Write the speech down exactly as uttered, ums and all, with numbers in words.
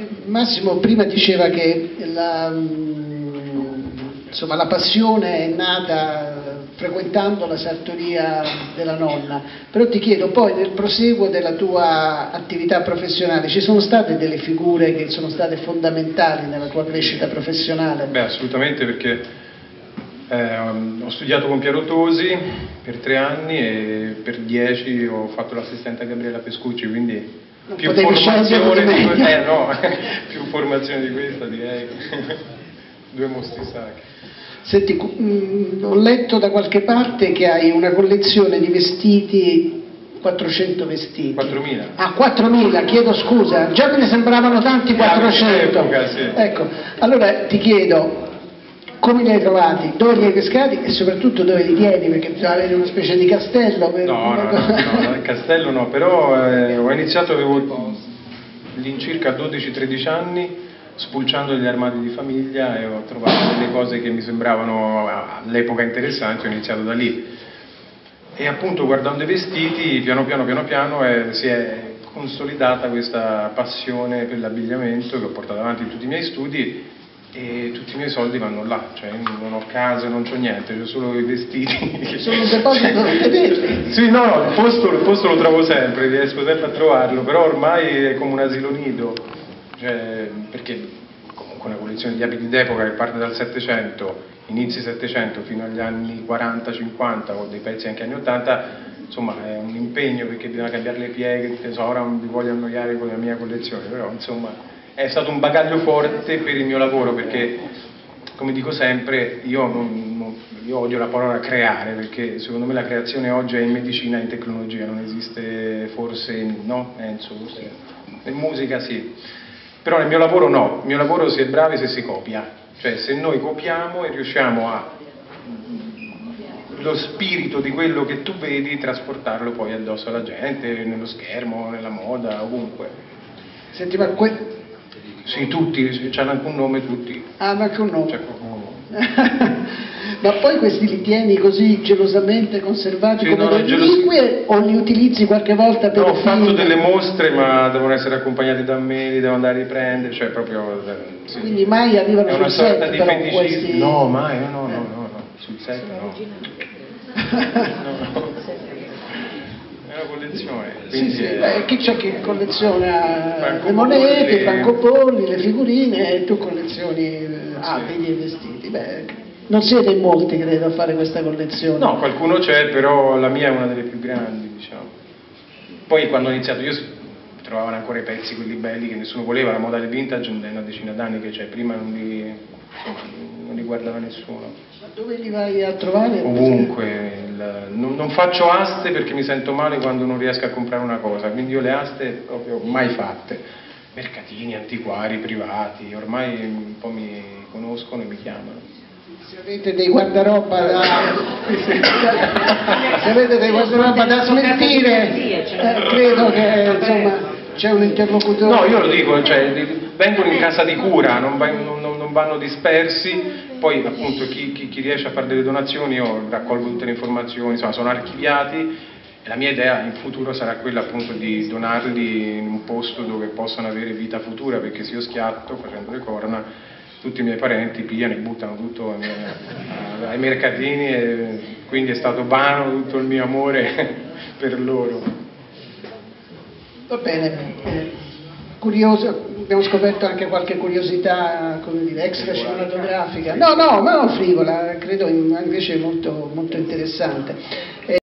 Massimo prima diceva che la, insomma, la passione è nata frequentando la sartoria della nonna, però ti chiedo poi nel proseguo della tua attività professionale ci sono state delle figure che sono state fondamentali nella tua crescita professionale? Beh, assolutamente, perché eh, ho studiato con Piero Tosi per tre anni e per dieci ho fatto l'assistente a Gabriella Pescucci, quindi non più formazione di, di eh, no, più formazione di questa, direi. Due mostri sacri. Senti, mh, ho letto da qualche parte che hai una collezione di vestiti, quattrocento vestiti. quattromila. Ah, quattromila, chiedo scusa, già me ne sembravano tanti quattrocento. Epoca, sì. Ecco, allora ti chiedo, come li hai trovati, dove li hai pescati e soprattutto dove li tieni, perché bisogna avere una specie di castello. Per no, no, no, no, no, il castello no, però eh, ho iniziato, avevo all'incirca dodici tredici anni, spulciando degli armadi di famiglia e ho trovato delle cose che mi sembravano all'epoca interessanti, ho iniziato da lì. E appunto guardando i vestiti, piano piano piano piano eh, si è consolidata questa passione per l'abbigliamento che ho portato avanti in tutti i miei studi e tutti i miei soldi vanno là, cioè non ho casa, non c'ho niente, ho solo i vestiti. Sono un deposito non vederli. Sì, no, il posto, il posto lo trovo sempre, riesco sempre a trovarlo, però ormai è come un asilo nido, cioè, perché comunque una collezione di abiti d'epoca che parte dal Settecento, inizi Settecento fino agli anni quaranta cinquanta o dei pezzi anche anni ottanta, insomma è un impegno perché bisogna cambiare le pieghe, so, ora non vi voglio annoiare con la mia collezione, però insomma è stato un bagaglio forte per il mio lavoro, perché come dico sempre io, non, non, io odio la parola creare, perché secondo me la creazione oggi è in medicina e in tecnologia, non esiste forse, no? Enzo, forse. In musica sì, però nel mio lavoro no, il mio lavoro si è bravi se si copia, cioè se noi copiamo e riusciamo a lo spirito di quello che tu vedi trasportarlo poi addosso alla gente, nello schermo, nella moda, ovunque. Senti, ma que... Sì, tutti, c'hanno anche un nome tutti. Ah, ma anche un nome. C'è qualcuno. Ma poi questi li tieni così gelosamente conservati, sì, come no, reliquie gelos... o li utilizzi qualche volta per... No, ho fatto delle mostre, ma devono essere accompagnati da me, li devo andare a riprendere, cioè proprio... Sì. Quindi mai arrivano sul set, di però questi... No, mai, no, no, no, no, no. Sul set no. no, no. È una collezione. Sì, sì, è... beh, chi c'è che colleziona le monete, i francobolli, le figurine e tu collezioni abiti e vestiti. Beh, non siete in molti, credo, a fare questa collezione. No, qualcuno c'è, però la mia è una delle più grandi, diciamo. Poi quando ho iniziato io trovavano ancora i pezzi, quelli belli che nessuno voleva, la moda del vintage è una decina d'anni che c'è, prima non li, insomma, non li guardava nessuno. Ma dove li vai a trovare? Ovunque, il, non, non faccio aste perché mi sento male quando non riesco a comprare una cosa, quindi io le aste proprio mai fatte, mercatini, antiquari, privati, ormai un po' mi conoscono e mi chiamano. Se avete dei guardaroba da, se avete dei guardaroba da smentire, eh, credo che insomma c'è un interlocutore. No, io lo dico, cioè, vengono in casa di cura, non, non, non vanno dispersi, poi appunto chi, chi, chi riesce a fare delle donazioni io raccolgo tutte le informazioni, insomma sono archiviati e la mia idea in futuro sarà quella appunto di donarli in un posto dove possano avere vita futura, perché se io schiatto facendo le corna tutti i miei parenti pigliano e buttano tutto ai mercatini e quindi è stato vano tutto il mio amore per loro. Va bene, eh, curioso, abbiamo scoperto anche qualche curiosità, come dire, extra cinematografica. No, no, ma non frivola, credo invece molto, molto interessante. Eh,